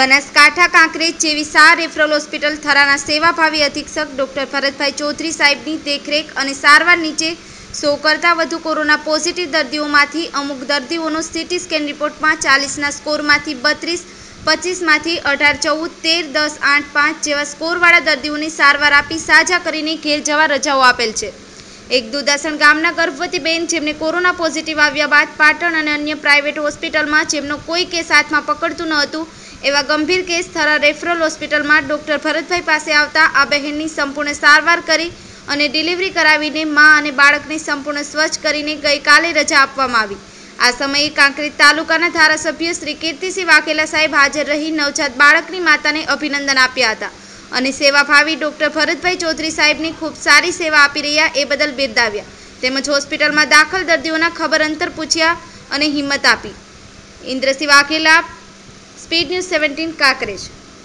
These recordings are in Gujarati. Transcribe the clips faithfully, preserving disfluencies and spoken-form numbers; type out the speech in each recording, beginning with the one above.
બનાસકાંઠા કાંકરેજ જેવી સાર રેફરલ હોસ્પિટલ થરાના સેવાભાવી અધિક્ષક ડોક્ટર ભરતભાઈ ચૌધરી સાહેબની દેખરેખ અને સારવાર નીચે સો કરતાં વધુ કોરોના પોઝિટિવ દર્દીઓમાંથી અમુક દર્દીઓનો સીટી સ્કેન રિપોર્ટમાં ચાલીસના સ્કોરમાંથી બત્રીસ, પચીસમાંથી અઢાર, ચૌદ, તેર, દસ, આઠ, પાંચ જેવા સ્કોરવાળા દર્દીઓને સારવાર આપી સાજા કરીને ઘેર જવા રજાઓ આપેલ છે। એક દુદાસણ ગામના ગર્ભવતી બેન જેમને કોરોના પોઝિટિવ આવ્યા બાદ પાટણ અને અન્ય પ્રાઇવેટ હોસ્પિટલમાં જેમનો કોઈ કેસ હાથમાં પકડતું ન હતું એવા ગંભીર કેસ થરા રેફરલ હોસ્પિટલમાં ડોક્ટર ભરતભાઈ પાસે આવતા આ બહેનની સંપૂર્ણ સારવાર કરી અને ડિલિવરી કરાવીને મા અને બાળકને સંપૂર્ણ સ્વચ્છ કરીને ગઈકાલે રજા આપવામાં આવી। આ સમયે કાંકરેજ તાલુકાના ધારાસભ્ય શ્રી કીર્તિસિંહ વાઘેલા સાહેબ હાજર રહી નવજાત બાળકની માતાને અભિનંદન આપ્યા હતા અને સેવાભાવી ડોક્ટર ભરતભાઈ ચૌધરી સાહેબની ખૂબ સારી સેવા આપી રહ્યા એ બદલ બિરદાવ્યા તેમજ હોસ્પિટલમાં દાખલ દર્દીઓના ખબર અંતર પૂછ્યા અને હિંમત આપી। Indrasinh Vaghela, speed news seventeen, Kankrej.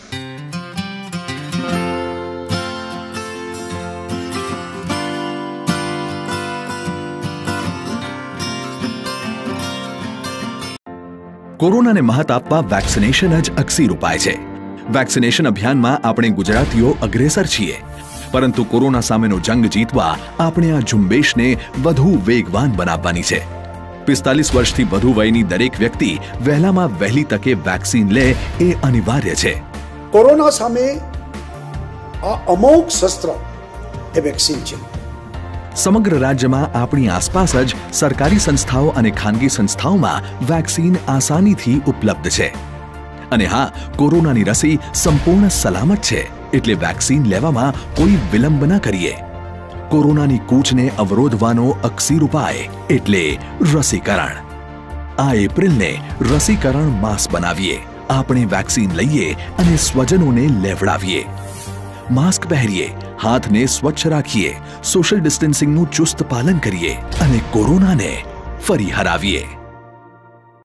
કોરોનાને મહાત આપવા વેક્સિનેશન જ અકસીર ઉપાય છે। વેક્સિનેશન અભિયાનમાં આપણે ગુજરાતીઓ અગ્રેસર છીએ, પરંતુ કોરોના સામેનો જંગ જીતવા આપણે આ ઝુંબેશને વધુ વેગવાન બનાવવાની છે। પિસ્તાલીસ વર્ષથી વધુ વયની દરેક વ્યક્તિ વહેલામાં વહેલી તકે વેક્સિન લે એ અનિવાર્ય છે। કોરોના સામે આ અમોઘ શસ્ત્ર એ વેક્સિન છે। સમગ્ર રાજ્યમાં આપણી આસપાસ જ સરકારી સંસ્થાઓ અને ખાનગી સંસ્થાઓમાં વેક્સિન આસાનીથી ઉપલબ્ધ છે અને હા, કોરોનાની રસી સંપૂર્ણ સલામત છે, એટલે વેક્સિન લેવામાં કોઈ વિલંબ ન કરીએ। કોરોનાની કૂચને અવરોધવાનો અકસીર ઉપાય એટલે રસીકરણ। આ એપ્રિલને રસીકરણ માસ બનાવીએ, આપણે વેક્સિન લઈએ અને સ્વજનોને લેવડાવીએ। માસ્ક પહેરીએ, હાથને સ્વચ્છ રાખીએ, સોશિયલ ડિસ્ટન્સિંગનું ચુસ્ત પાલન કરીએ અને કોરોનાને ફરી હરાવીએ।